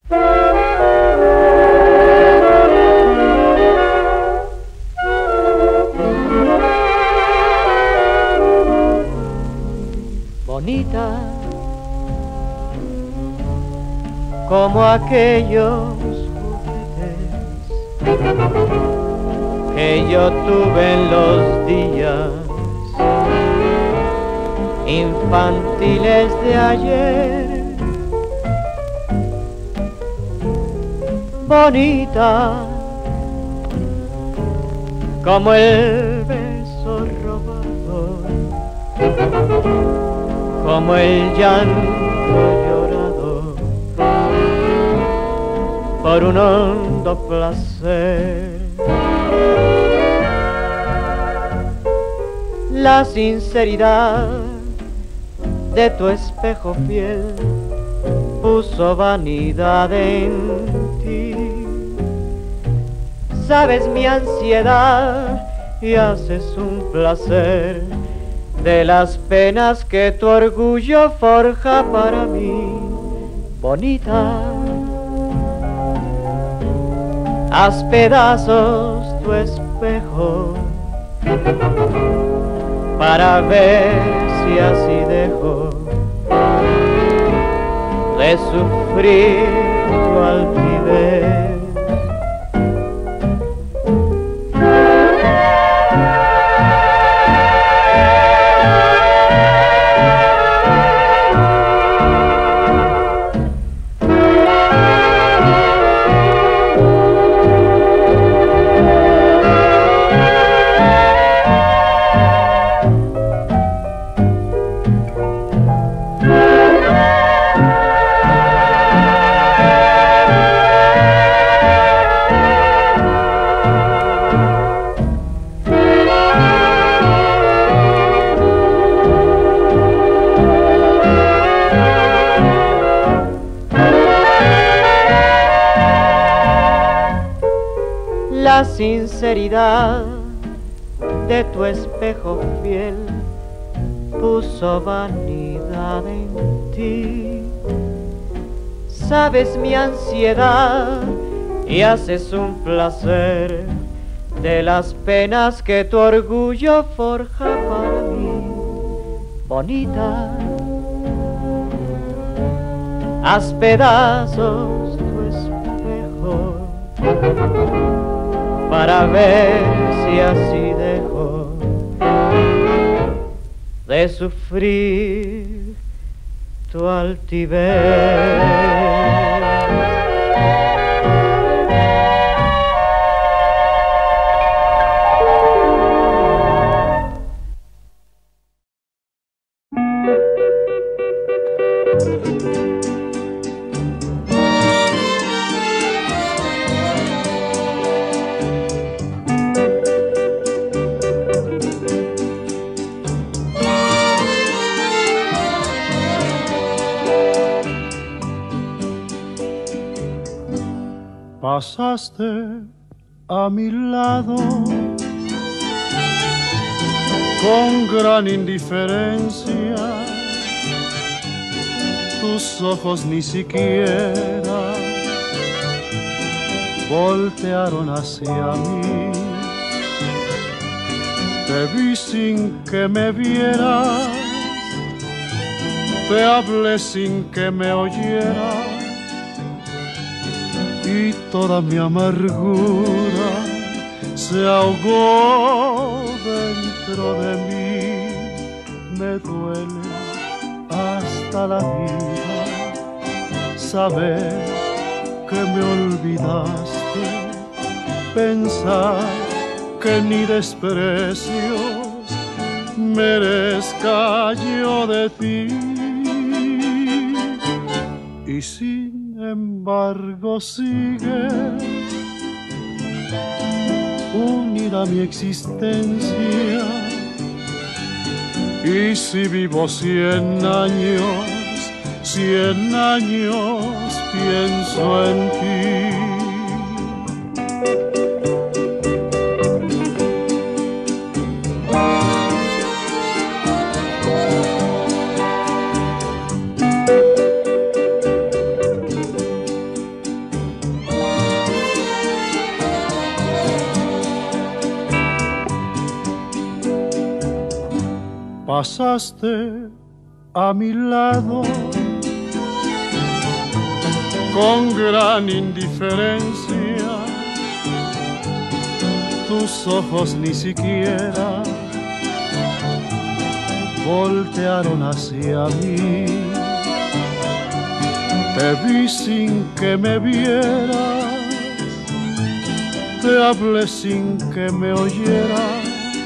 Bonita como aquellos juguetes que yo tuve en los días infantiles de ayer. Bonita como el beso robado, como el llanto llorado por un hondo placer. La sinceridad de tu espejo fiel puso vanidad en ti. Sabes mi ansiedad y haces un placer de las penas que tu orgullo forja para mí. Bonita, haz pedazos tu espejo para ver si así dejo de sufrir tu altivez. La sinceridad de tu espejo fiel puso vanidad en ti. Sabes mi ansiedad y haces un placer de las penas que tu orgullo forja para mí. Bonita, haz pedazos tu espejo para ver si así dejo de sufrir tu altivez. Pasaste a mi lado con gran indiferencia, tus ojos ni siquiera voltearon hacia mí. Te vi sin que me vieras, te hablé sin que me oyeras, y toda mi amargura se ahogó dentro de mí. Me duele hasta la vida saber que me olvidaste, pensar que ni desprecios merezca yo de ti. Y sin embargo sigues unida a mi existencia, y si vivo 100 años pienso en ti. pasaste a mi lado con gran indiferencia. Tus ojos ni siquiera voltearon hacia mí. Te vi sin que me vieras, te hablé sin que me oyeras,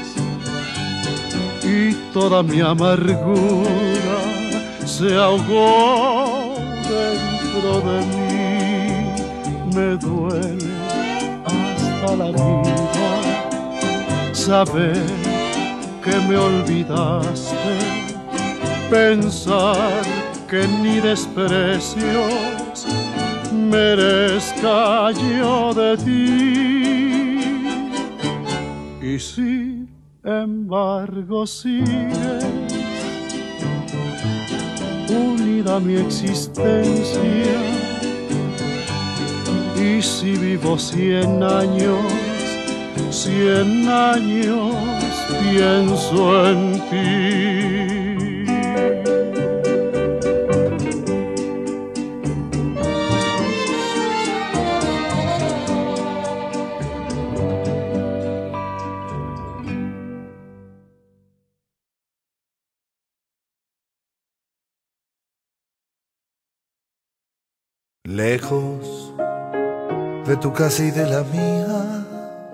y toda mi amargura se ahogó dentro de mí. Me duele hasta la vida saber que me olvidaste, pensar que ni desprecios merezca yo de ti. Y sin embargo sigues unida a mi existencia, y si vivo 100 años, 100 años pienso en ti. Lejos de tu casa y de la mía,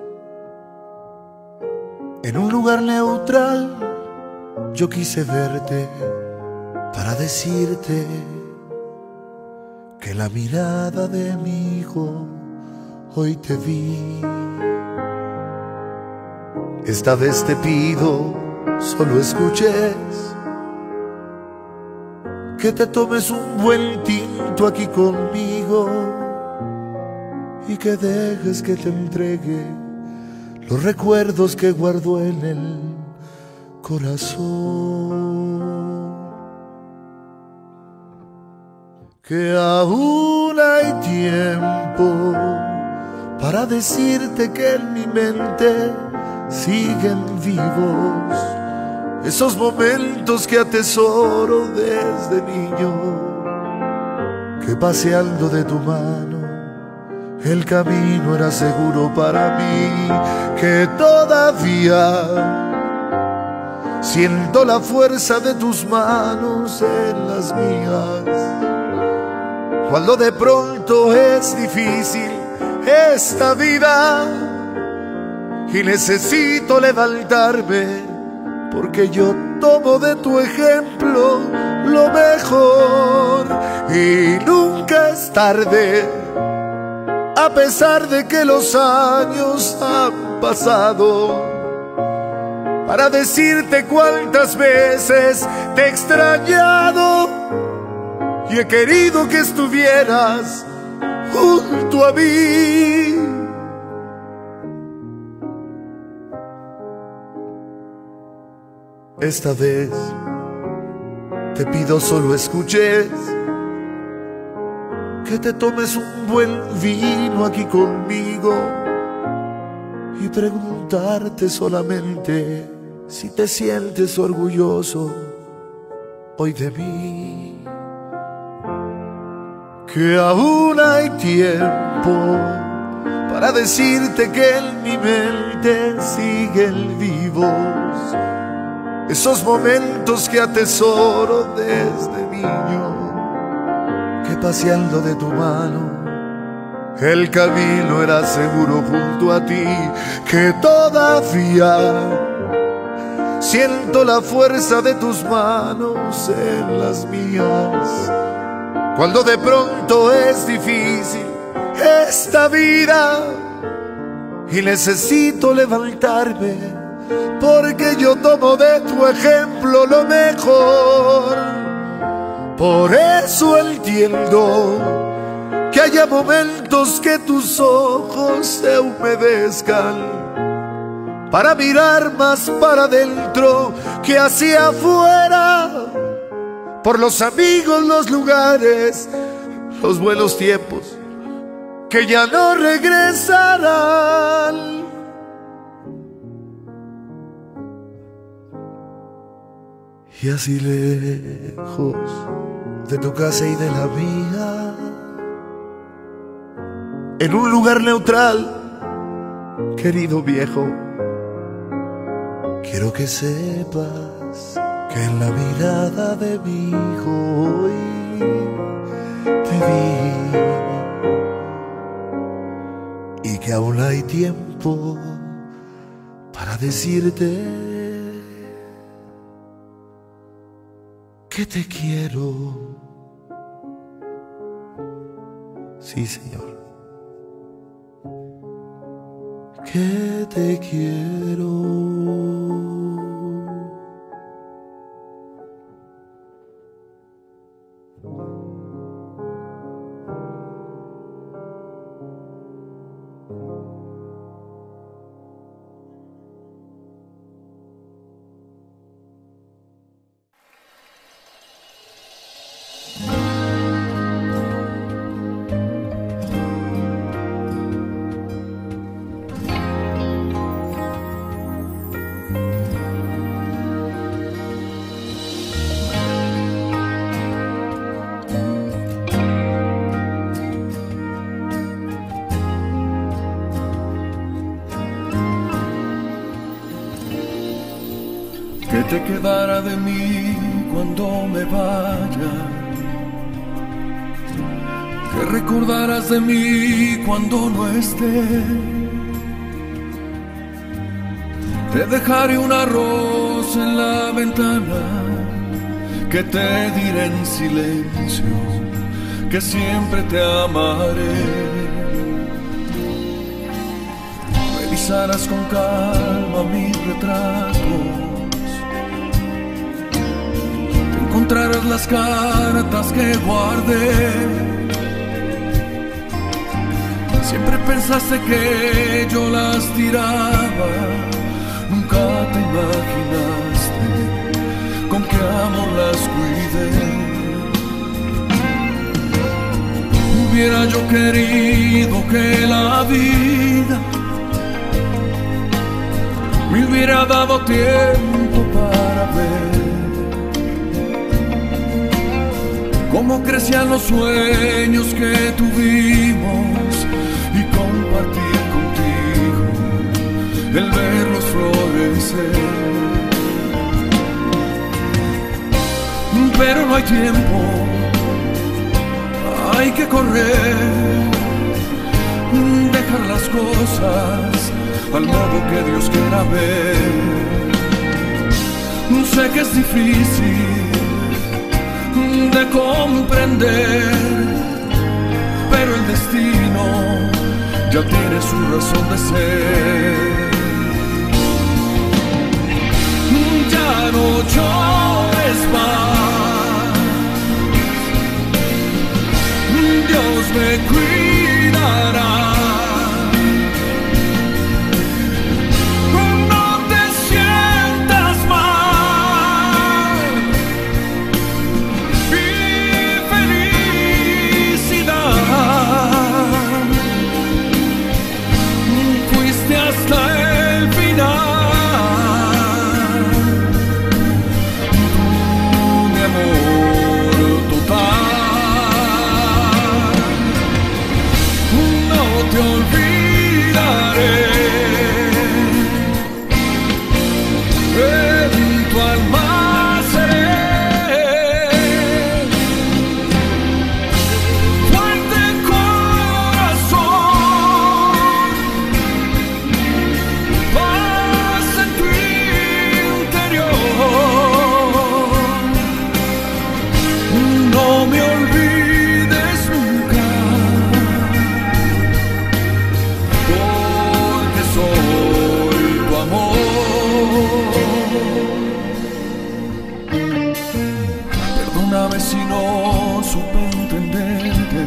en un lugar neutral, yo quise verte para decirte que la mirada de mi hijo hoy te vi. Esta vez te pido solo escuches, que te tomes un buen tinto aquí conmigo y que dejes que te entregue los recuerdos que guardo en el corazón. Que aún hay tiempo para decirte que en mi mente siguen vivos esos momentos que atesoro desde niño, que paseando de tu mano el camino era seguro para mí, que todavía siento la fuerza de tus manos en las mías, cuando de pronto es difícil esta vida y necesito levantarme, porque yo tomo de tu ejemplo lo mejor. Y nunca es tarde, a pesar de que los años han pasado, para decirte cuántas veces te he extrañado y he querido que estuvieras junto a mí. Esta vez te pido solo escuches, que te tomes un buen vino aquí conmigo y preguntarte solamente si te sientes orgulloso hoy de mí. Que aún hay tiempo para decirte que en mi mente siguen vivos esos momentos que atesoro desde niño, que paseando de tu mano el camino era seguro junto a ti, que todavía siento la fuerza de tus manos en las mías, cuando de pronto es difícil esta vida y necesito levantarme, porque yo tomo de tu ejemplo lo mejor. Por eso entiendo que haya momentos que tus ojos se humedezcan para mirar más para adentro que hacia afuera, por los amigos, los lugares, los buenos tiempos que ya no regresarán. Y así lejos de tu casa y de la mía, en un lugar neutral, querido viejo, quiero que sepas que en la mirada de mi hijo hoy te vi, y que aún hay tiempo para decirte que te quiero. Sí, Señor, que te quiero. Que te quedara de mí cuando me vaya, que recordaras de mí cuando no esté. Te dejaré un arroz en la ventana, que te diré en silencio que siempre te amaré. Revisarás con calma mis retratos, encontrarás las cartas que guardé. Siempre pensaste que yo las tiraba, nunca te imaginaste con qué amor las cuidé. Hubiera yo querido que la vida me hubiera dado tiempo para ver cómo crecían los sueños que tuvimos y compartir contigo el verlos florecer. Pero no hay tiempo, hay que correr, dejar las cosas al modo que Dios quiera ver. Sé que es difícil de comprender, pero el destino ya tiene su razón de ser. Ya no llores más, Dios me cuidará. Si no supe entenderte,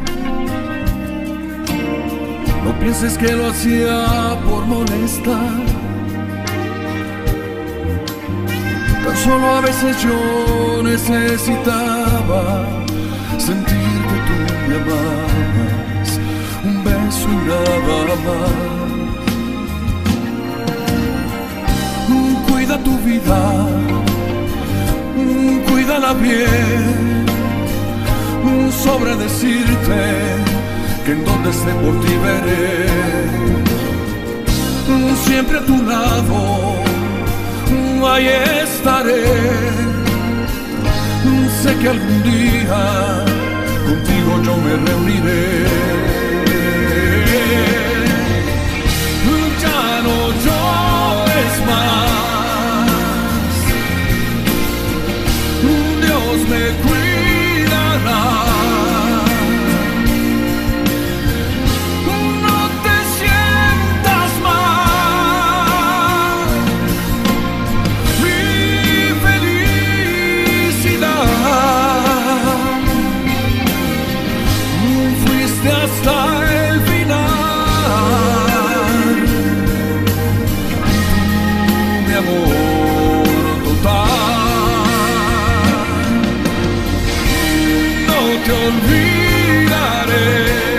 no pienses que lo hacía por molestar. Tan solo a veces yo necesitaba sentir que tú me amabas, un beso y nada más. Cuida tu vida, pásala bien, sobra decirte que en donde esté por ti veré, siempre a tu lado, ahí estaré. Sé que algún día contigo yo me reuniré. Ya no llores más, Dios me cuidará. No te sientas mal, mi felicidad. Fuiste hasta el final, mi amor total. No te olvidaré.